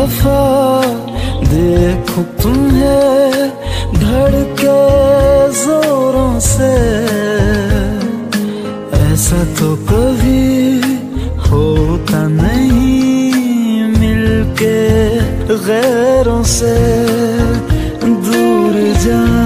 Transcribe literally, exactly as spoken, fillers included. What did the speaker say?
दफा देखूं तुम्हें धड़के जोरों से, ऐसा तो कभी होता नहीं मिलके गैरों से। दूर जा